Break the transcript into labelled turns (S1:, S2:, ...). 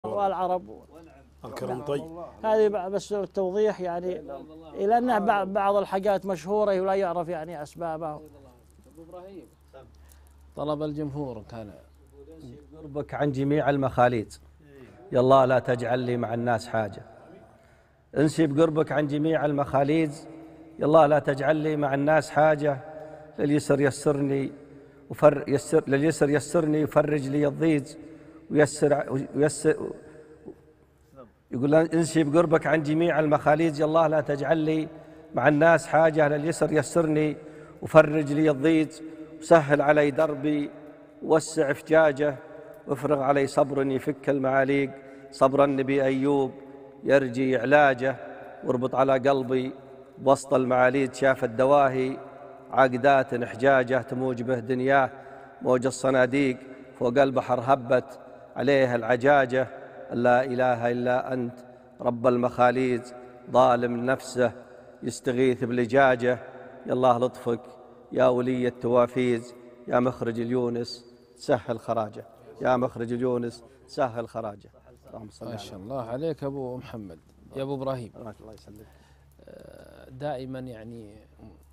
S1: والعرب.
S2: الكرم طيب.
S1: هذه بس التوضيح يعني، إلى أنه بعض الحاجات مشهورة ولا يعرف يعني أسبابها.
S3: أبو إبراهيم، طلب الجمهور كان
S4: قربك عن جميع المخاليد، يا الله لا تجعل لي مع الناس حاجة. انسي بقربك عن جميع المخاليد، يا الله لا تجعل لي مع الناس حاجة. لليسر يسرني وفرج لي الضيق ويسر. يقول انسي بقربك عن جميع المخاليد، يا الله لا تجعل لي مع الناس حاجة. لليسر يسرني وفرج لي الضيق وسهل علي دربي ووسع فجاجه، وافرغ علي صبر يفك المعاليق. صبر النبي أيوب يرجي علاجه، واربط على قلبي بوسط المعاليد. شاف الدواهي عقدات حجاجه، تموج به دنياه موج الصناديق. فوق البحر هبت عليه العجاجه، لا إله إلا أنت رب المخاليد. ظالم نفسه يستغيث بلجاجه، يا الله لطفك يا ولي التوافيز. يا مخرج اليونس سهل خراجه، يا مخرج اليونس سهل خراجه.
S3: ما شاء الله عليك أبو محمد. يا أبو إبراهيم،
S4: الله يسلمك.
S3: دائما يعني